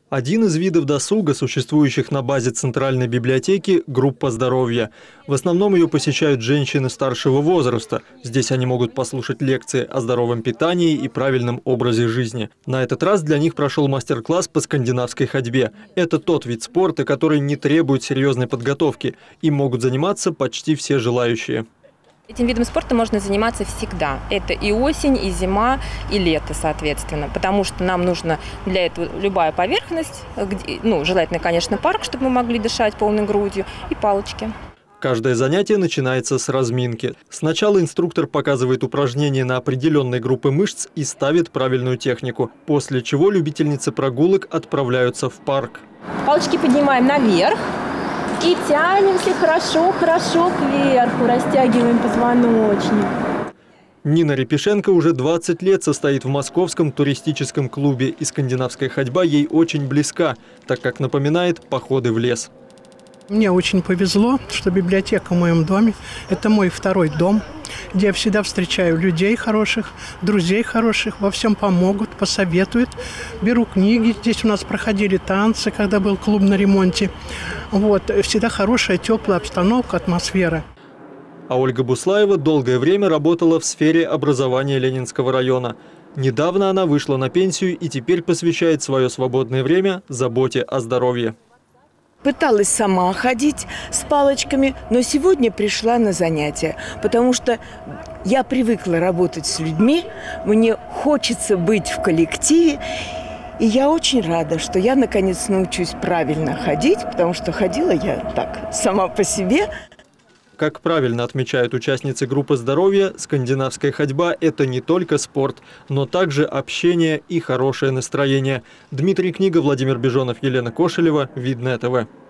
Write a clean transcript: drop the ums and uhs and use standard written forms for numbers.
Один из видов досуга, существующих на базе Центральной библиотеки – группа здоровья. В основном ее посещают женщины старшего возраста. Здесь они могут послушать лекции о здоровом питании и правильном образе жизни. На этот раз для них прошел мастер-класс по скандинавской ходьбе. Это тот вид спорта, который не требует серьезной подготовки. Им могут заниматься почти все желающие. Этим видом спорта можно заниматься всегда. Это и осень, и зима, и лето, соответственно. Потому что нам нужна для этого любая поверхность, желательно, конечно, парк, чтобы мы могли дышать полной грудью, и палочки. Каждое занятие начинается с разминки. Сначала инструктор показывает упражнения на определенной группы мышц и ставит правильную технику, после чего любительницы прогулок отправляются в парк. Палочки поднимаем наверх. И тянемся хорошо кверху, растягиваем позвоночник. Нина Репешенко уже 20 лет состоит в московском туристическом клубе, и скандинавская ходьба ей очень близка, так как напоминает походы в лес. Мне очень повезло, что библиотека в моем доме – это мой второй дом, где я всегда встречаю людей хороших, друзей хороших, во всем помогут, посоветуют. Беру книги, здесь у нас проходили танцы, когда был клуб на ремонте. Всегда хорошая, теплая обстановка, атмосфера. А Ольга Буслаева долгое время работала в сфере образования Ленинского района. Недавно она вышла на пенсию и теперь посвящает свое свободное время заботе о здоровье. Пыталась сама ходить с палочками, но сегодня пришла на занятия, потому что я привыкла работать с людьми, мне хочется быть в коллективе, и я очень рада, что я наконец научусь правильно ходить, потому что ходила я так, сама по себе. Как правильно отмечают участницы группы здоровья, скандинавская ходьба – это не только спорт, но также общение и хорошее настроение. Дмитрий Книга, Владимир Бежонов, Елена Кошелева, Видное ТВ.